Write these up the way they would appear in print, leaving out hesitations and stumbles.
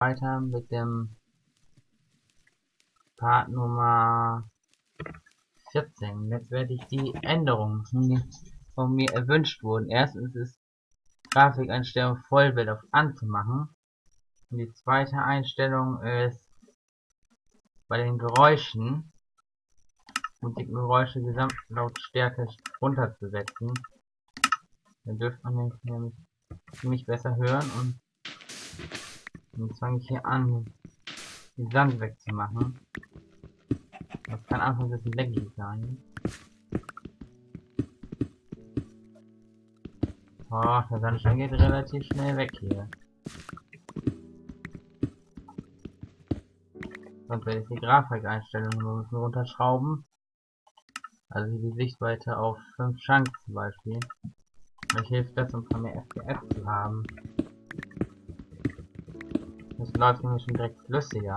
weiter mit dem Part Nummer 14. Jetzt werde ich die Änderungen, die von mir erwünscht wurden. Erstens ist Grafikeinstellung Vollbild auf anzumachen. Und die zweite Einstellung ist bei den Geräuschen und die Geräusche Gesamtlautstärke runterzusetzen. Dann dürfte man nämlich mich besser hören und jetzt fange ich hier an, den Sand wegzumachen. Das kann anfangs ein bisschen leckig sein. Oh, der Sandstein geht relativ schnell weg hier. Sonst werde ich die Grafikeinstellungen nur ein bisschen runterschrauben. Also die Sichtweite auf 5 Chunks zum Beispiel. Mir hilft das, um ein paar mehr FPS zu haben. Das läuft nämlich schon direkt flüssiger.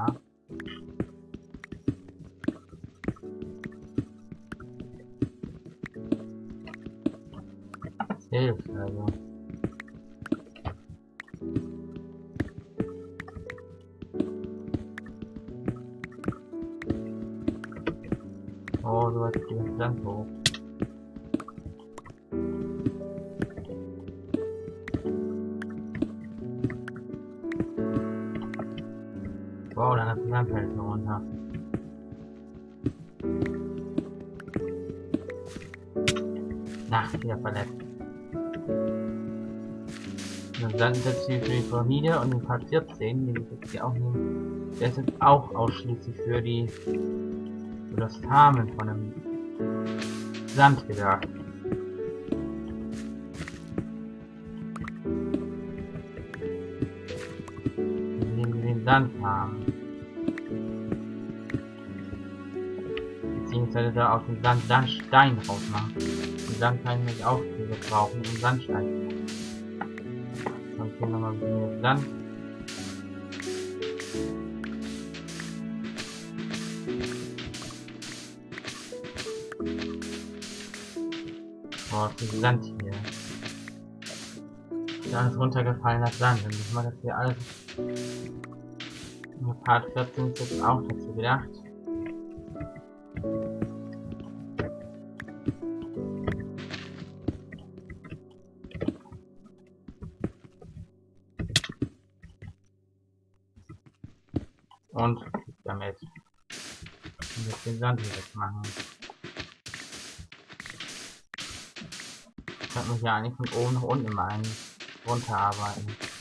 Das hilft also. Oh, so was geht das Land hoch. Wow, dann hat die Landhälfte runter. Ach, wieder verletzt. Und dann setzt sie für die Pyramide und den Part 14, den ich jetzt hier auch nehme. Der ist jetzt auch ausschließlich für das Farmen von dem Sand gedacht. Indem wir den Sand farmen. Beziehungsweise da auf den Sand Sandstein rausmachen. Den Sand kann ich nämlich auch gebrauchen, um Sandstein zu machen. Und hier nochmal ein bisschen Sand. Oh, viel Sand hier. Da ist runtergefallener Sand. Und ich mache das hier alles. Und Part 14 ist jetzt auch dazu gedacht. Und damit jetzt den Sand hier wegmachen. Ich kann mich ja eigentlich von oben nach unten immer runterarbeiten.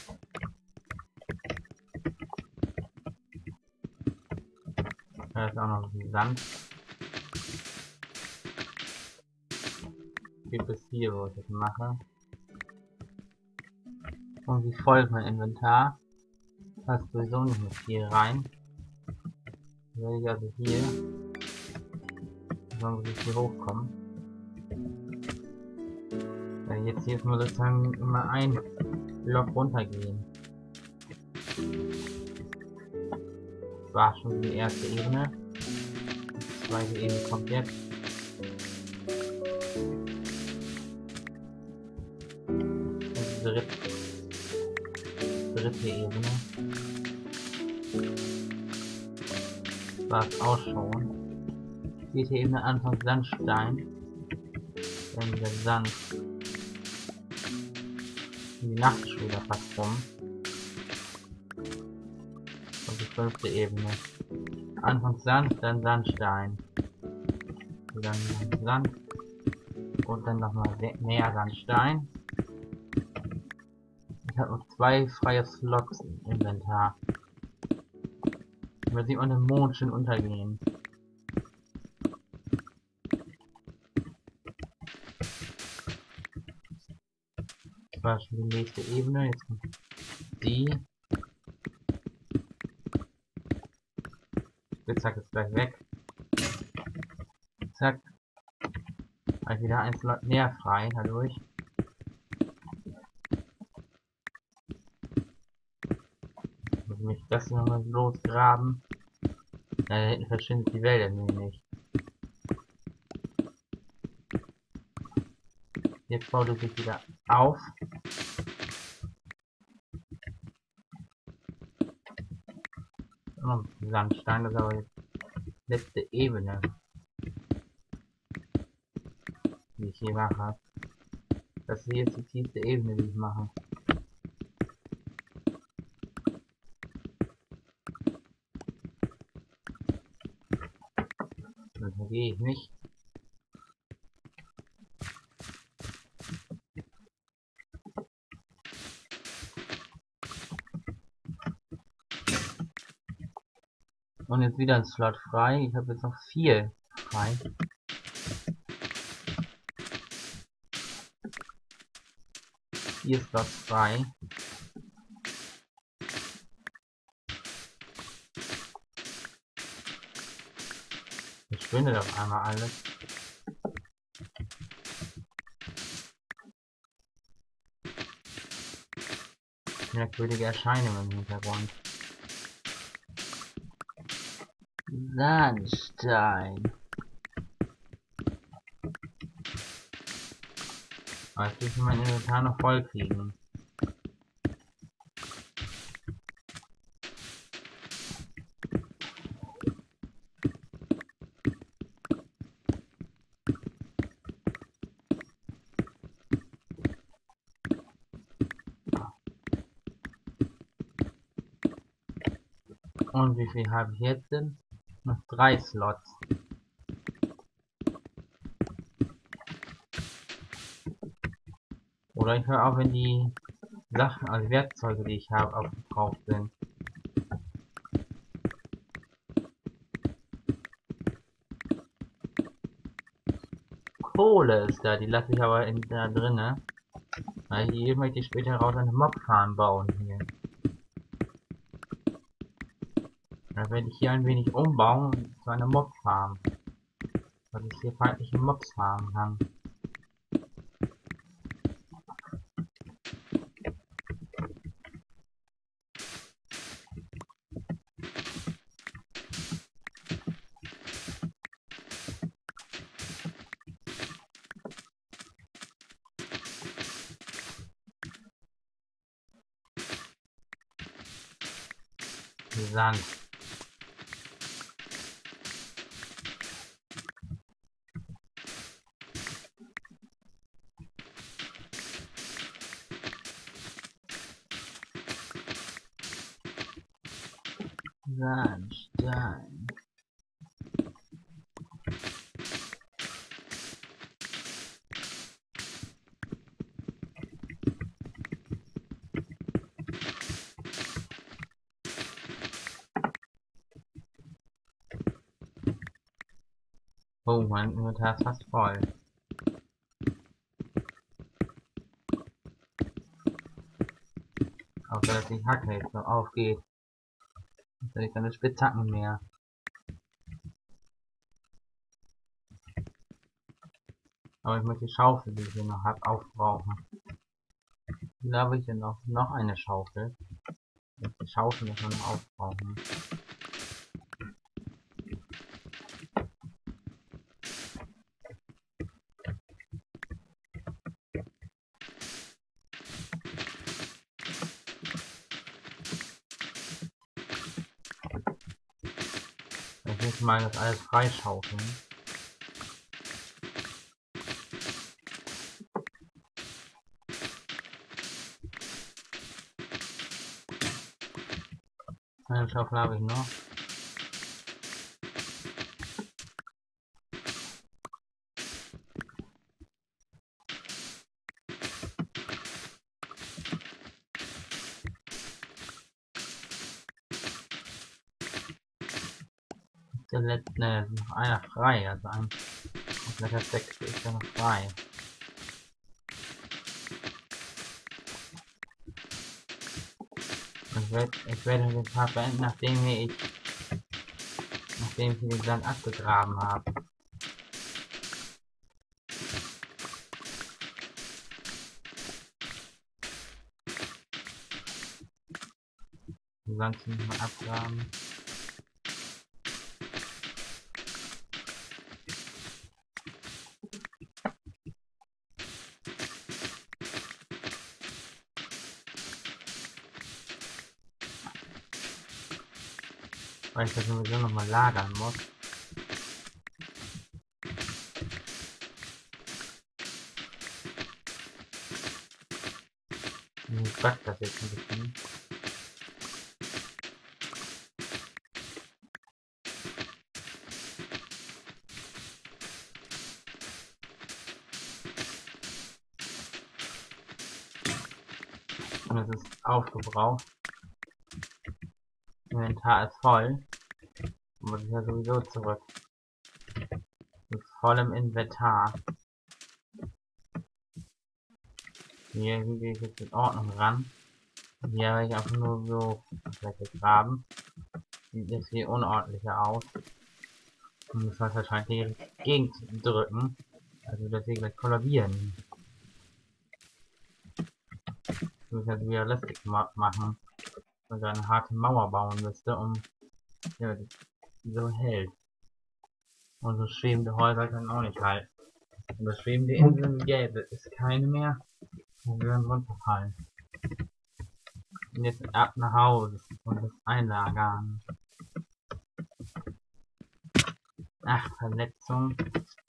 Da ist auch noch ein bisschen Sand. Geht bis hier, wo ich das mache. Und wie folgt mein Inventar? Passt sowieso nicht mehr viel rein. Werde ich also hier, dann muss ich hier hochkommen. Weil jetzt hier muss sozusagen immer ein Block runtergehen. Das war schon die erste Ebene. Die zweite Ebene kommt jetzt. Und die dritte Ebene. Das war's auch schon. Vierte Ebene Anfang Sandstein. Dann wieder Sand. Die Nacht ist wieder fast rum. Und die fünfte Ebene. Anfangs Sand, dann Sandstein. Und dann Sand. Und dann nochmal mehr Sandstein. Ich habe noch 2 freie Slots im Inventar. Da sieht man den Mond schön untergehen. Das war schon die nächste Ebene. Jetzt kommt die. Zack, ist gleich weg. Zack. Halt wieder ein Slot mehr frei dadurch. Muss mich das hier nochmal losgraben. Da hinten verschwindet die Welt nämlich. Jetzt baut es sich wieder auf. noch Sandstein, das ist aber jetzt letzte Ebene, die ich hier mache. Das hier ist die tiefste Ebene, die ich mache. Da gehe ich nicht. Und jetzt wieder ein Slot frei. Ich habe jetzt noch 4 frei. Hier ist Slot frei. Verschwindet auf einmal alles. Merkwürdige Erscheinungen im Hintergrund. Sandstein. Aber jetzt will ich mein Inventar noch voll kriegen. Und wie viel habe ich jetzt denn? Noch 3 Slots. Oder ich höre auf, wenn die Sachen, also Werkzeuge, die ich habe, aufgebraucht sind. Kohle ist da, die lasse ich aber da drinne. Weil hier möchte ich später raus eine Mobfarm bauen hier. Da werde ich hier ein wenig umbauen zu einer Mobfarm. Dass ich hier feindliche Mobs haben kann. Sand. Sandstein. Oh, mein Inventar ist fast voll. Außer dass die Hacke jetzt noch aufgeht. Jetzt habe ich keine Spitzhacken mehr. Aber ich möchte die Schaufel, die ich hier noch habe, aufbrauchen. Da habe ich denn noch eine Schaufel. Die Schaufel muss man noch aufbrauchen. Ich muss mal das alles freischaufeln. Eine Schaufel habe ich noch. Der letzte, ne, noch einer frei, also ein kompletter Sechste ist ja noch frei. Ich werde den Part beenden, nachdem ich den Sand abgegraben habe. Den Sand nicht mal abgraben. weil ich das sowieso nochmal lagern muss. Ich back das jetzt ein bisschen. Und es ist aufgebraucht. Inventar ist voll. Muss ich ja sowieso zurück. Mit vollem Inventar. Hier gehe ich jetzt in Ordnung ran. Hier habe ich einfach nur so weggegraben. Sieht jetzt viel unordentlicher aus. Und muss halt wahrscheinlich die Gegend drücken. Also dass wir gleich kollabieren. Ich muss halt realistisch machen. Und eine harte Mauer bauen müsste, um ja, die so hält. Und so schwebende Häuser können auch nicht halten. Und das schwebende Inseln gäbe es keine mehr. Und wir würden runterfallen. Und jetzt ab nach Hause und das einlagern. Ach, Verletzung.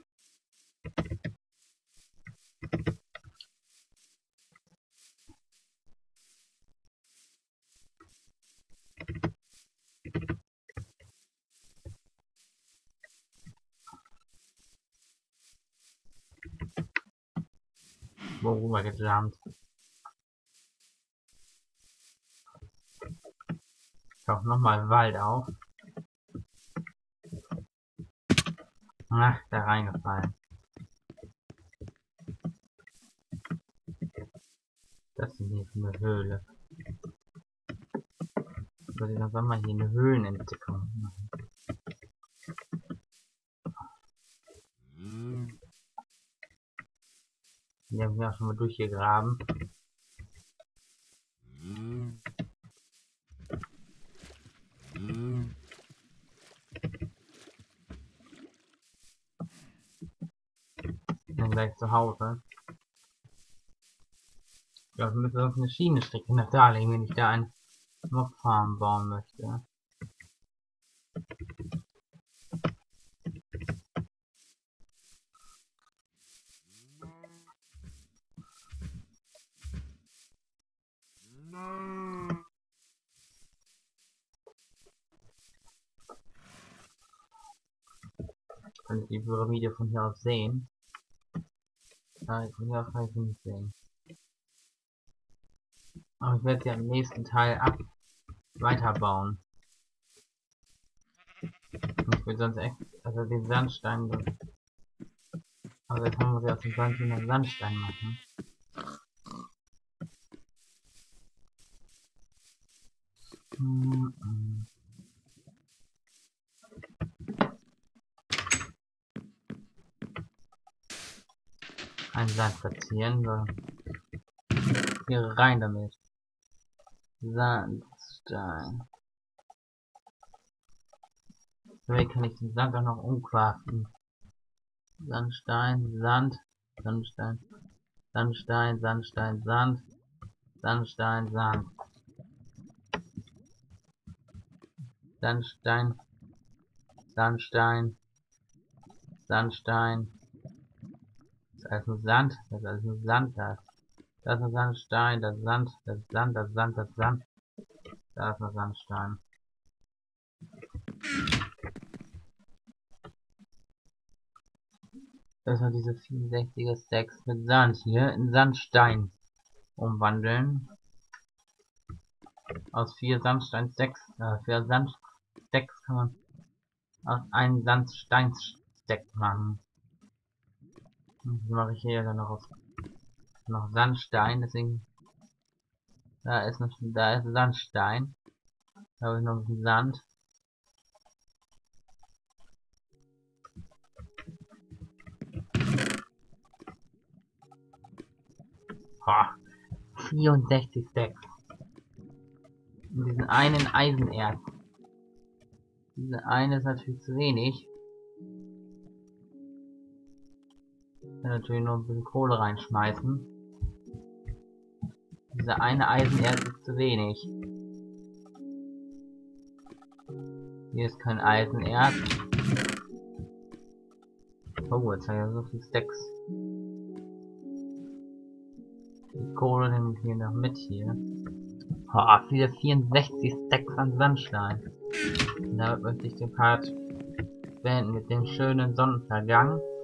Worüber gejumpt. Doch nochmal Wald auf. Ach, da reingefallen. Das ist hier für eine Höhle. Soll ich noch mal hier eine Höhlenentdeckung machen? Die haben wir auch schon mal durchgegraben. Dann gleich zu Hause. Ich glaube, wir müssen uns eine Schienenstrecke nach da legen, wenn ich da ein Mob-Farm bauen möchte. Kann ich die Pyramide von hier aus sehen? Nein, von hier aus kann ich sie nicht sehen. Aber ich werde sie am nächsten Teil weiterbauen. Ich will sonst echt, also den Sandstein, also jetzt haben wir sie aus dem Sand wieder Sandstein machen. Ein Sand platzieren, so. Hier rein damit. Sandstein. So, wie kann ich den Sand auch noch umcraften? Sandstein, Sand, Sandstein, Sandstein, Sandstein, Sand, Sandstein, Sand. Sandstein, Sandstein, Sandstein. Das ist alles nur Sand, das ist alles nur Sand, das ist nur Sandstein, das ist Sand, das ist Sand, das ist Sand, das ist Sand. Da ist noch Sandstein. Das sind diese 64er Stacks mit Sand hier in Sandstein umwandeln. Aus 4 Sandstein-Stacks, 4 Sandstacks kann man aus einem Sandstein-Stack machen. Das mache ich hier dann noch Sandstein, deswegen da ist Sandstein. Da habe ich noch ein bisschen Sand. Boah, 64 Stacks. Und diesen einen Eisenerz. Diese eine ist natürlich zu wenig. Ich kann natürlich noch ein bisschen Kohle reinschmeißen. Diese eine Eisenerz ist zu wenig. Hier ist kein Eisenerz. Oh, jetzt hat er so viel Stacks. Die Kohle nehme ich hier noch mit hier. Oh, viele 64 Stacks an Sandstein. Und damit möchte ich den Part beenden mit dem schönen Sonnenuntergang.